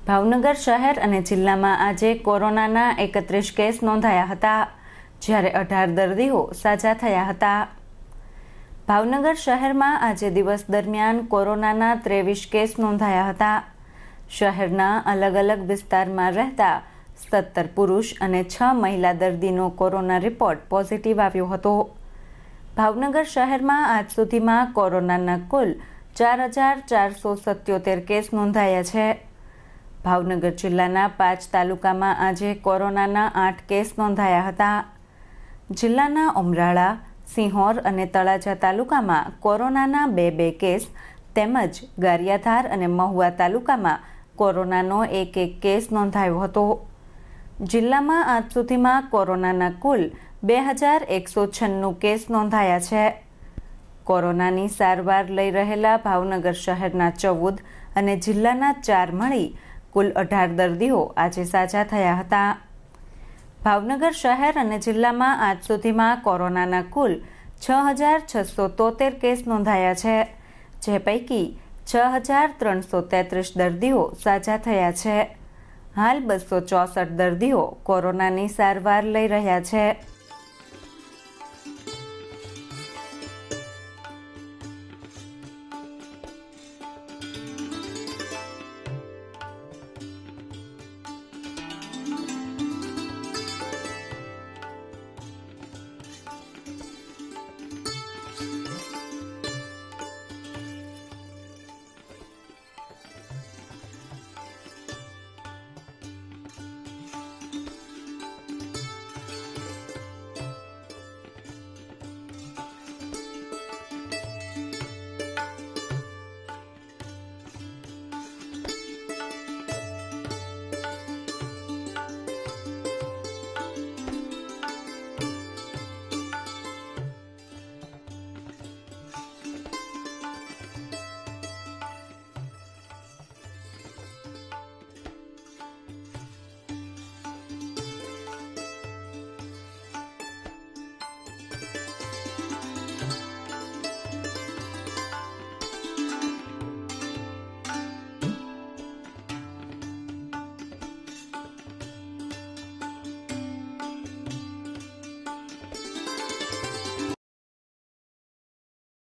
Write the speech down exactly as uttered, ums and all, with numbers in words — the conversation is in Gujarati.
ભાવનગર શહેર અને જિલ્લામાં આજે કોરોનાના એકત્રીસ કેસ નોંધાયા હતા, જ્યારે અઢાર દર્દીઓ સાજા થયા હતા. ભાવનગર શહેરમાં આજે દિવસ દરમિયાન કોરોનાના ત્રેવીસ કેસ નોંધાયા હતા. શહેરના અલગ અલગ વિસ્તારમાં રહેતા સત્તર પુરુષ અને છ મહિલા દર્દીનો કોરોના રિપોર્ટ પોઝિટિવ આવ્યો હતો. ભાવનગર શહેરમાં આજ સુધીમાં કોરોનાના કુલ ચાર હજાર ચારસો સત્યોતેર કેસ નોંધાયા છે. ભાવનગર જિલ્લાના પાંચ તાલુકામાં આજે કોરોનાના આઠ કેસ નોંધાયા હતા. જિલ્લાના ઉમરાળા, સિંહોર અને તળાજા તાલુકામાં કોરોનાના બે બે કેસ તેમજ ગારિયાધાર અને મહુવા તાલુકામાં કોરોનાનો એક એક કેસ નોંધાયો હતો. જિલ્લામાં આજ સુધીમાં કોરોનાના કુલ બે હજાર એકસો છન્નું કેસ નોંધાયા છે. કોરોનાની સારવાર લઈ રહેલા ભાવનગર શહેરના ચૌદ અને જિલ્લાના ચાર મળી કુલ અઢાર દર્દીઓ આજે સાજા થયા હતા. ભાવનગર શહેર અને જિલ્લામાં આજ સુધીમાં કોરોનાના કુલ છ હજાર છસો તોતેર કેસ નોંધાયા છે, જે પૈકી છ હજાર ત્રણસો તેત્રીસ દર્દીઓ સાજા થયા છે. હાલ બસો ચોસઠ દર્દીઓ કોરોનાની સારવાર લઈ રહ્યા છે.